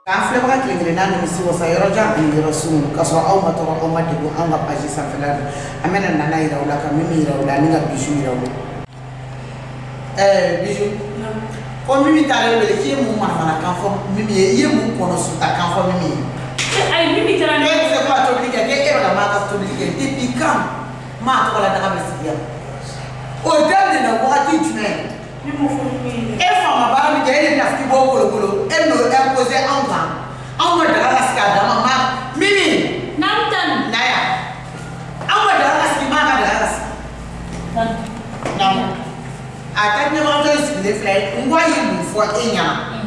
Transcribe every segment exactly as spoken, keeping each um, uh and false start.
Afle ba ka tlengele na no misi wo sa yoro ja ni yoro sumu ka so au matoro au madigo anga paji sa felado amena nana ira ula ka mimi ira ula ninga Bijou ira ula eh Bijou ko mimi tare le ki mu ma na kan fo mimi ye mu kono su ta kan fo mimi ay mimi tara ne se ba to blige ke e ba ma ka to blige depuis quand ma to la daga mesiya o dande na wati tume mimi fo mimi e fa ma ba mi je na fiki bo bolo bolo e no e poser en grand en mode daga ska da mama mimi namtan naya en mode daga ski ma ga daga nan nam ata ne ma to ski le fly ngwa yi mu fo enya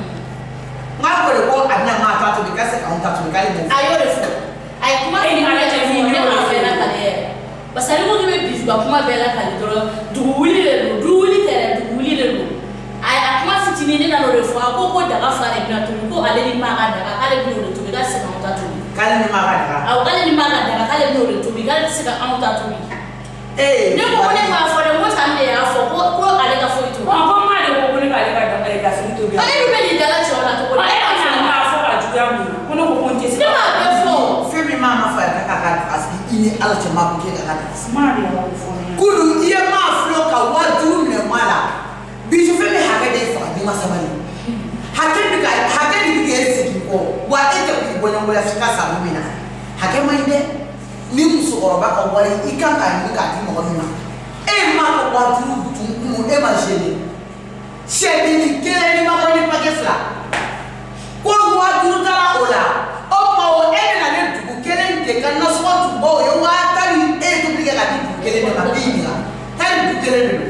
ma ko le ko adna ma ta to bi ka se ka on ta to bi ka le mu ayo le fo ay kuma ni ma ta fi ne ma fe na kale basali mo ke be Bijou ba kuma be la kale to du wuli le du wuli tere du wuli le ay akuma fitini ni na lo refo ko ko daga fare na to ko ale ni ma ga daga ale bi lo to bi ga se na on ta to kale ni ma ga daga aw kale ni ma ga daga kale bi lo to bi ga se ka on ta to eh ne ko ne ma fo de mo tan de ya fo ko ko ale ga fo to ko ko ma de ko ne ka ale ga daga ale ga fo to bi ale bi be ni daga chola to ko ale ga ma fo ga ju ya mu ko no ko ponte se ma be fo fe mi mama fa ka ka aski ini ala che ma ko ke ka ka ma de ma fo ne kudu iye ma flo ka wadu ne mala Bijou fe me hake de fa ni masamani hake bi ka hake bi ke siki ko wa ete ko bonya ngola fika sa mumina hake mainde ni muso oroba ka wale ikanga ni ka ti mo mina e ma ko wadu tu mu e ma jeni shedi ni kele ni ma ko ni pa ke fla ko wadu tara ola o ma o e na ne du kele de kan no so tu bo yo wa tari e to bi ka di kele ne ma bi ni la tari du kele ne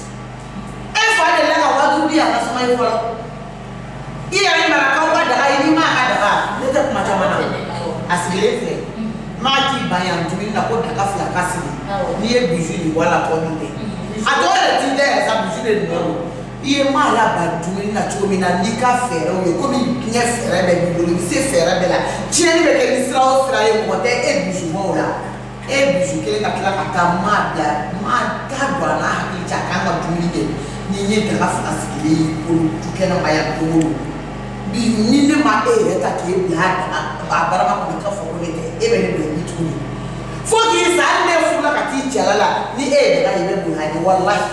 fale la ka wadu bi ala sama yi folo iya ni mara ka wa daga ni ma ka daga ne ta kuma ta mana asile fe ma ki bayan tumi na ko daga fla kasi ni e Bijou ni wala ko ni de atore ti de sa Bijou de no iye ma la ba tumi na chumi na ni ka fere o ko mi nye fere be bi lo se fere be la tieni be ke ni sra o sra e ko te e Bijou mo la e Bijou ke ka kila ka ta ma da ma ta do na ha ki cha ka ma tumi de ni ni daga fasikili ko tukena maya ko bi ni ne ma e reta ke bla ba bara ma ko ka fo ko ne e be ne ni tukuni fo ki sa ne fu la ka ti chalala ni e daga ibe bu ha ni wallahi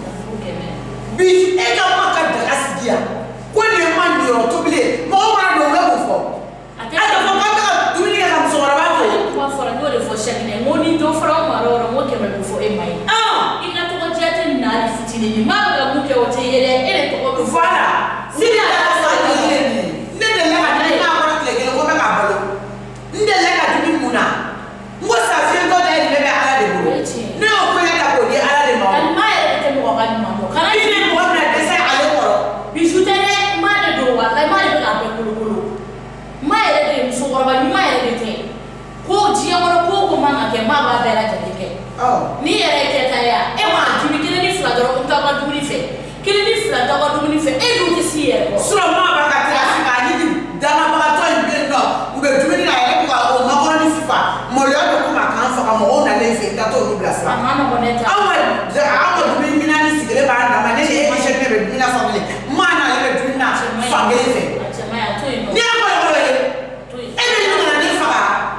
bi e ka ma ka daga sigia ko ne ma ni o to bile mo ma do ga bu fo ata fo ka ka du ni ka so ra ba ko ko fo ra do le fo shakine mo ni do fo ra ma ro ro mo ke me fo e mai ah ina to ko jete na fitini ni ma ga mu ke o te yele ele to ko voilà si la la sa ni ne de la ka ni ma ko tle ke ko me ka balo nde la ka di muna mo sa fi do de ni be ala de bo ne o ko ya ka ko di ala de ma kan ma ele te mo ga ni ma mo kana ni mo na de sa ale ko Bijou tene ma de do wa la ma de ka be kulu kulu ma ele de so ko ba ni ma ele de te ko ji mo ko ko ma na ke ma ba be la de ke oh ni ele ke ta ya e ma ji mi ni fla do ko ta ba du ni fe kile ni fla ta ba du ni fe e do ti si e ko so ma ba ka ti afika ni di dama ba to ni no u be du ni na e ko o ma ko ni fifa mo le do ko ma kan fa ka mo o na le fe ta to ni blasa ama no boneta awa ja awa du ni na ni sigele ba na ma ne e ma she ne be ni na family ma na le be du na family fe achama ya to ni ni ko ko le e be ni na ni fa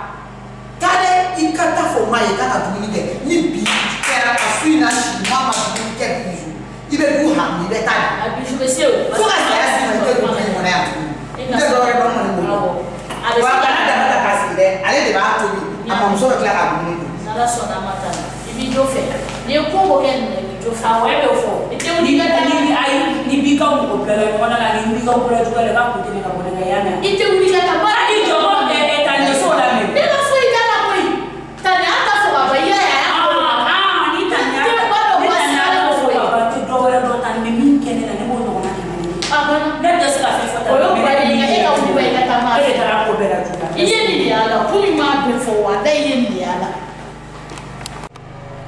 ta de ikata fo ma e ka ka du ni de ni bi kera ka fi na shi mama du ni ke Bijou ibe du ha ni be ta Bijou be se o fo ka se asi ni te du ni mo na ya ni de do re do mo ni mo ale wa kana da ta ka si de ale de ba to bi ama mo so ka kla ka du ni na la so na mata ibi do fe ni ko ko ken ni do fa wa be fo e te ni ka ni ai ni bi ka ko bela ko na ni bi ka ko la ju ka le ka ko te ni ka ko na ya na e te uni ka ta ba ni jo mo de e ta ni so la me ni ka fo ita la ko ta ni ata fo ba ya ya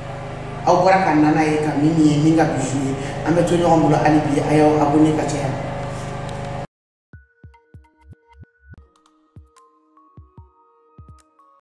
aw bora kan nana ye ka min ye min ka Bijou ye an bɛ to ɲɔgɔn bolo hali bi a y'aw abonné ka caya